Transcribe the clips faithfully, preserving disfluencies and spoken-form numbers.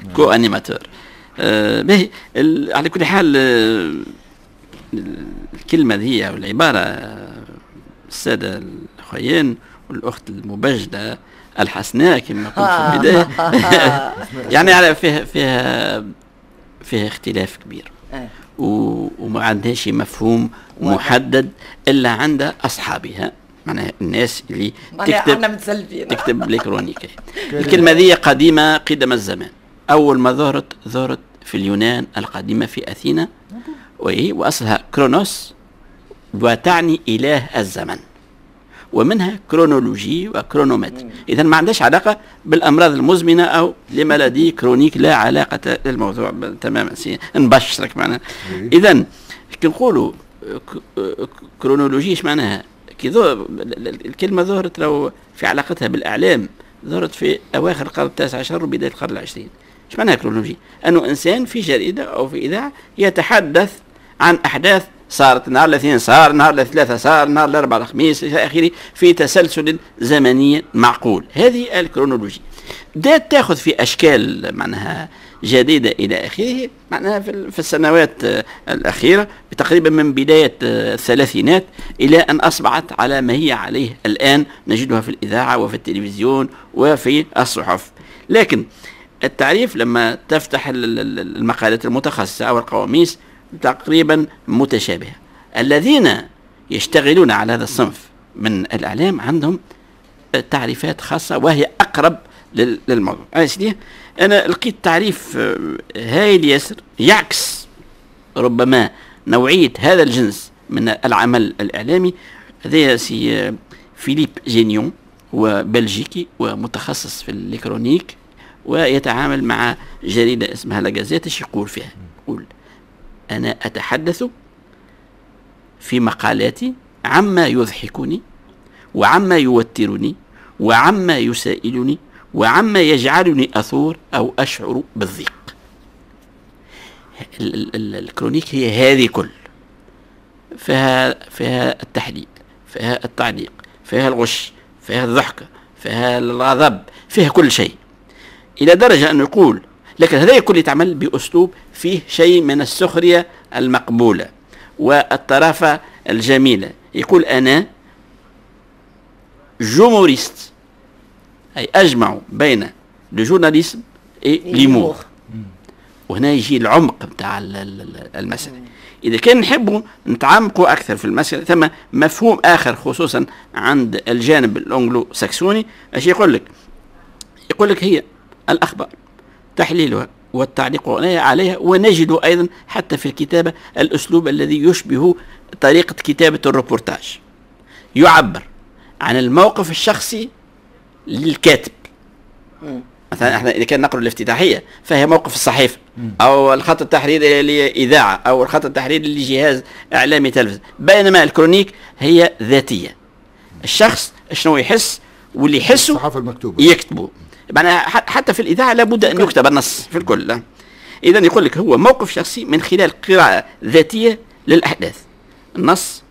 كو انيماتور. آه باهي على كل حال آه الكلمه ذي او العباره الساده الاخوين والاخت المبجله الحسناء كما قلت في البدايه يعني على فيها فيها فيها اختلاف كبير وما عندهاش مفهوم محدد الا عند اصحابها، معناها الناس اللي تكتب تكتب الكترونيكي. الكلمه ذي قديمه قدم الزمان، اول ما ظهرت ظهرت في اليونان القديمه في اثينا، واصلها كرونوس وتعني اله الزمن، ومنها كرونولوجي وكرونومتر. إذن ما عندهاش علاقة بالأمراض المزمنة أو لمالادي كرونيك، لا علاقة للموضوع تماما. نبشرك معناها. إذن كي نقولوا كرونولوجي ايش معناها؟ كي الكلمة ظهرت لو في علاقتها بالإعلام ظهرت في أواخر القرن التاسع عشر وبداية القرن العشرين. ايش معناها كرونولوجي؟ أنه إنسان في جريدة أو في إذاعة يتحدث عن أحداث صارت نهار الاثنين، صار نهار الثلاثة، صار نهار الأربعاء، الخميس إلى آخره، في تسلسل زمني معقول. هذه الكرونولوجيا بدأت تأخذ في أشكال معناها جديدة إلى آخره، معناها في السنوات الأخيرة تقريبا من بداية الثلاثينات إلى أن أصبحت على ما هي عليه الآن، نجدها في الإذاعة وفي التلفزيون وفي الصحف. لكن التعريف لما تفتح المقالات المتخصصة أو القواميس تقريبا متشابهة. الذين يشتغلون على هذا الصنف من الإعلام عندهم تعريفات خاصة وهي أقرب للموضوع. أنا لقيت تعريف هايل ياسر يعكس ربما نوعية هذا الجنس من العمل الإعلامي. هذا سي فيليب جينيون، وبلجيكي ومتخصص في الإلكترونيك ويتعامل مع جريدة اسمها لاجازيت. ايش يقول فيها؟ يقول: أنا أتحدث في مقالاتي عما يضحكني وعما يوترني وعما يسائلني وعما يجعلني أثور أو أشعر بالضيق. الكرونيك هي هذه كل، فيها فيها التحليل، فيها التعليق، فيها الغش، فيها الضحكة، فيها الغضب، فيها كل شيء، إلى درجة أن يقول لكن هذا كله يتعمل بأسلوب فيه شيء من السخرية المقبولة والطرافة الجميلة. يقول: أنا جوموريست، أي أجمع بين الجورناليزم والليمور. وهنا يجي العمق بتاع المسألة. إذا كان نحبوا نتعمقوا أكثر في المسألة، ثم مفهوم آخر خصوصا عند الجانب الأنجلو ساكسوني. ايش يقول لك؟ يقول لك هي الأخبار تحليلها والتعليق عليها، ونجد أيضا حتى في الكتابة الأسلوب الذي يشبه طريقة كتابة الروبورتاج، يعبر عن الموقف الشخصي للكاتب. مثلا احنا إذا كان نقرأ الافتتاحية فهي موقف الصحيفة أو الخط التحريري لإذاعة أو الخط التحريري لجهاز إعلامي تلفزيون، بينما الكرونيك هي ذاتية، الشخص شنو يحس واللي يحسه يكتبه. يعني حتى في الإذاعة لابد أن يكتب النص في الكل. إذا يقول لك هو موقف شخصي من خلال قراءة ذاتية للأحداث. النص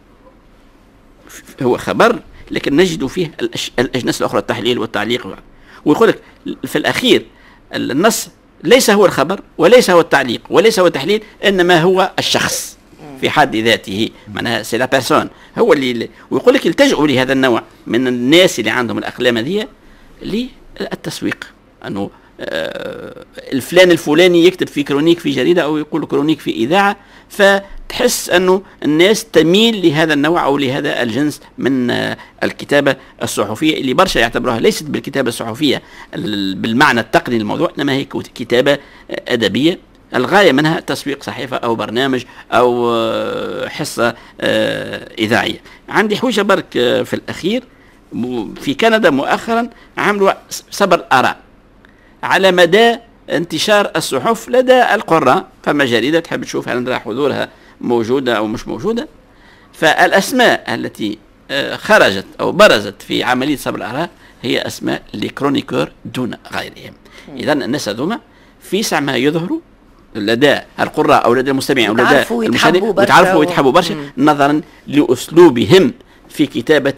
هو خبر لكن نجد فيه الأجناس الأخرى، التحليل والتعليق. ويقول لك في الأخير النص ليس هو الخبر وليس هو التعليق وليس هو التحليل، إنما هو الشخص في حد ذاته، معناها سي لا بيرسون هو اللي. ويقول لك التجئوا لهذا النوع من الناس اللي عندهم الأقلام هذه للتسويق، أنه آه الفلان الفلاني يكتب في كرونيك في جريدة أو يقول كرونيك في إذاعة، فتحس أنه الناس تميل لهذا النوع أو لهذا الجنس من آه الكتابة الصحفية، اللي برشا يعتبروها ليست بالكتابة الصحفية بالمعنى التقني للموضوع، إنما هي كتابة أدبية الغاية منها تسويق صحيفة أو برنامج أو آه حصة آه إذاعية. عندي حوجة برك آه في الأخير، في كندا مؤخرا عملوا صبر آراء على مدى انتشار الصحف لدى القراء. فما جريدة تحب تشوف هل حضورها موجودة أو مش موجودة، فالأسماء التي خرجت أو برزت في عملية صبر الآراء هي أسماء لكرونيكور دون غيرهم. إذن الناس هذوما في ساعة ما يظهروا لدى القراء أو لدى المستمعين أو لدى المشاهدين، ويتعرفوا ويتحبوا برشا نظرا لأسلوبهم في كتابة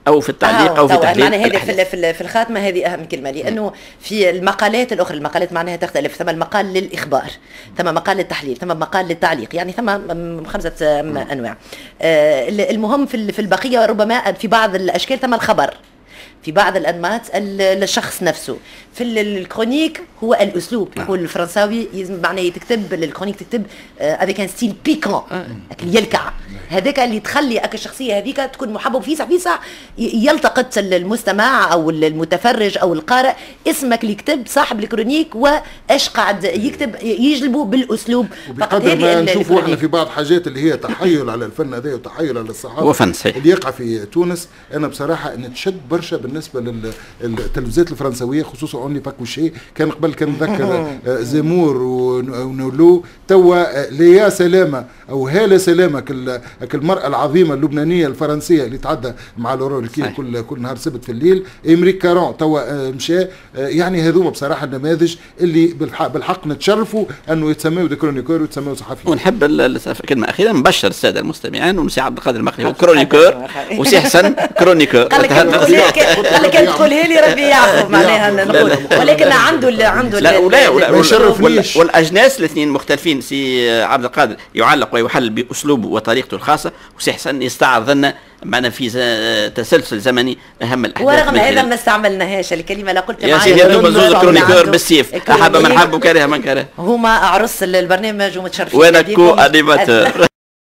او في التعليق آه او في تحليل معناها هذه في في الخاتمه هذه اهم كلمه، لانه في المقالات الاخرى المقالات معناها تختلف، ثم المقال للاخبار، ثم مقال للتحليل، ثم مقال للتعليق، يعني ثم خمسه انواع. آه المهم في في البقيه ربما في بعض الاشكال ثم الخبر، في بعض الانماط للشخص نفسه. في الكرونيك هو الاسلوب، يقول الفرنساوي معناه تكتب الكرونيك تكتب افيك ان ستيل بيكون، يلكع، هذاك اللي تخلي اك الشخصيه هذيك تكون محبب في ساعه في ساعه يلتقط المستمع او المتفرج او القارئ اسمك اللي كتب صاحب الكرونيك وايش قاعد يكتب يجلبه بالاسلوب. بقدر ما نشوفوا احنا في بعض حاجات اللي هي تحايل على الفن هذا وتحايل على الصحافه اللي يقع في تونس، انا بصراحه نتشد برشا بالنسبه للتلفزيات الفرنسويه خصوصا اونلي باكوشي، كان قبل كان نذكر زيمور ونولو، توا ليا سلامه او هاله سلامه كل المراه العظيمه اللبنانيه الفرنسيه اللي تعدى مع لورون الكير كل كل نهار سبت في الليل، امريك كارون توا مشى. يعني هذوما بصراحه النماذج اللي بالحق, بالحق نتشرفوا انه يتسموا دي كرونيكور ويتسموا صحفيين. ونحب كلمه اخيره نبشر الساده المستمعين ومسي عبد القادر المقري هو كرونيكور وسي حسن كرونيكور. قال لك تقولها لي ربي يعفو معناها نقول، ولكن عنده عنده لا ولا ولا والاجناس الاثنين مختلفين. سي عبد القادر يعلق ويحلل باسلوبه وطريقته الخاصه، وسي حسن يستعرض لنا معنا في تسلسل زمني اهم الاحداث. ورغم هذا ما استعملناش الكلمه لا قلت يا سيدي هذوما زوز كرونيكور بالسيف، احب من حب وكره من كره، هما عرس البرنامج ومتشرفين وانا كو انيماتور.